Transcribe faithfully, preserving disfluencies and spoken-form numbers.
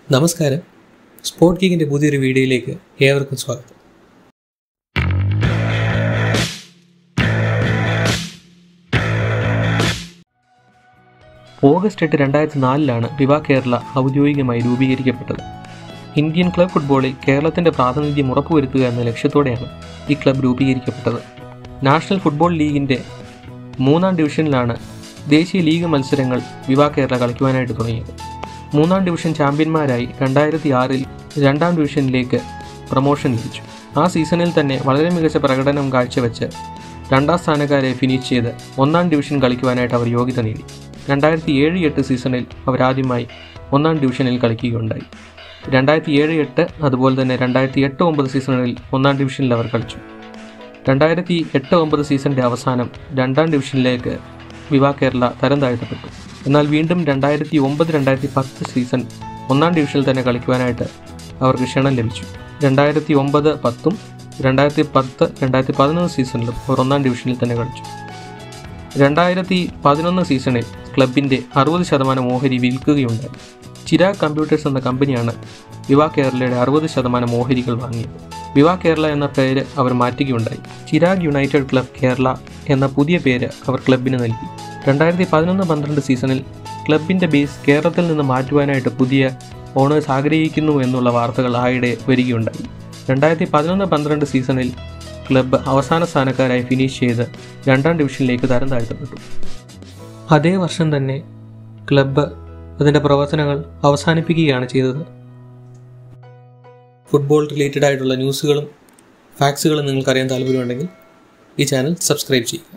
നമസ്കാരം, സ്പോർട് ഗീക്കിൻ്റെ പുതിയൊരു വീഡിയോയിലേക്ക് ഏവർക്കും സ്വാഗതം. ഓഗസ്റ്റ് എട്ട് രണ്ടായിരത്തി നാലിലാണ് വിവ കേരള ഔദ്യോഗികമായി രൂപീകരിക്കപ്പെട്ടത്. ഇന്ത്യൻ ക്ലബ് ഫുട്ബോളിൽ കേരളത്തിൻ്റെ പ്രാതിനിധ്യം ഉറപ്പുവരുത്തുക എന്ന ലക്ഷ്യത്തോടെയാണ് ഈ ക്ലബ് രൂപീകരിക്കപ്പെട്ടത്. നാഷണൽ ഫുട്ബോൾ ലീഗിൻ്റെ മൂന്നാം ഡിവിഷനിലാണ് ദേശീയ ലീഗ് മത്സരങ്ങൾ വിവ കേരള കളിക്കുവാനായിട്ട് തുടങ്ങിയത്. മൂന്നാം ഡിവിഷൻ ചാമ്പ്യന്മാരായി രണ്ടായിരത്തി ആറിൽ രണ്ടാം ഡിവിഷനിലേക്ക് പ്രൊമോഷൻ ലഭിച്ചു. ആ സീസണിൽ തന്നെ വളരെ മികച്ച പ്രകടനം കാഴ്ചവെച്ച് രണ്ടാം സ്ഥാനക്കാരെ ഫിനിഷ് ചെയ്ത് ഒന്നാം ഡിവിഷൻ കളിക്കുവാനായിട്ട് അവർ യോഗ്യത നേടി. രണ്ടായിരത്തി ഏഴ് എട്ട് സീസണിൽ അവരാദ്യമായി ഒന്നാം ഡിവിഷനിൽ കളിക്കുകയുണ്ടായി. രണ്ടായിരത്തി ഏഴ് എട്ട് അതുപോലെ തന്നെ രണ്ടായിരത്തി എട്ട് ഒമ്പത് സീസണിൽ ഒന്നാം ഡിവിഷനിൽ അവർ കളിച്ചു. രണ്ടായിരത്തി എട്ട് ഒമ്പത് സീസണിൻ്റെ അവസാനം രണ്ടാം ഡിവിഷനിലേക്ക് വിവ കേരള തരം താഴ്ത്തപ്പെട്ടു. എന്നാൽ വീണ്ടും രണ്ടായിരത്തി ഒമ്പത് രണ്ടായിരത്തി പത്ത് സീസൺ ഒന്നാം ഡിവിഷനിൽ തന്നെ കളിക്കുവാനായിട്ട് അവർക്ക് ക്ഷണം ലഭിച്ചു. രണ്ടായിരത്തി ഒമ്പത് പത്തും രണ്ടായിരത്തി പത്ത് രണ്ടായിരത്തി പതിനൊന്ന് സീസണിലും അവർ ഒന്നാം ഡിവിഷനിൽ തന്നെ കളിച്ചു. രണ്ടായിരത്തി പതിനൊന്ന് സീസണിൽ ക്ലബിൻ്റെ അറുപത് ശതമാനം ഓഹരി വിൽക്കുകയുണ്ടായി. ചിരാഗ് കമ്പ്യൂട്ടേഴ്സ് എന്ന കമ്പനിയാണ് വിവ കേരളയുടെ അറുപത് ശതമാനം ഓഹരികൾ വാങ്ങിയത്. വിവ കേരള എന്ന പേര് അവർ മാറ്റുകയുണ്ടായി. ചിരാഗ് യുണൈറ്റഡ് ക്ലബ് കേരള എന്ന പുതിയ പേര് അവർ ക്ലബിന് നൽകി. രണ്ടായിരത്തി പതിനൊന്ന് പന്ത്രണ്ട് സീസണിൽ ക്ലബിൻ്റെ ബേസ് കേരളത്തിൽ നിന്ന് മാറ്റുവാനായിട്ട് പുതിയ ഓണേഴ്സ് ആഗ്രഹിക്കുന്നു എന്നുള്ള വാർത്തകൾ ആയിടെ വരികയുണ്ടായി. രണ്ടായിരത്തി പതിനൊന്ന് പന്ത്രണ്ട് സീസണിൽ ക്ലബ്ബ് അവസാന സ്ഥാനക്കാരായി ഫിനിഷ് ചെയ്ത് രണ്ടാം ഡിവിഷനിലേക്ക് തരം താഴ്ത്തപ്പെട്ടു. അതേ വർഷം തന്നെ ക്ലബ്ബ് അതിൻ്റെ പ്രവർത്തനങ്ങൾ അവസാനിപ്പിക്കുകയാണ് ചെയ്തത്. ഫുട്ബോൾ റിലേറ്റഡ് ആയിട്ടുള്ള ന്യൂസുകളും ഫാക്ട്സുകളും നിങ്ങൾക്കറിയാൻ താല്പര്യമുണ്ടെങ്കിൽ ഈ ചാനൽ സബ്സ്ക്രൈബ് ചെയ്യുക.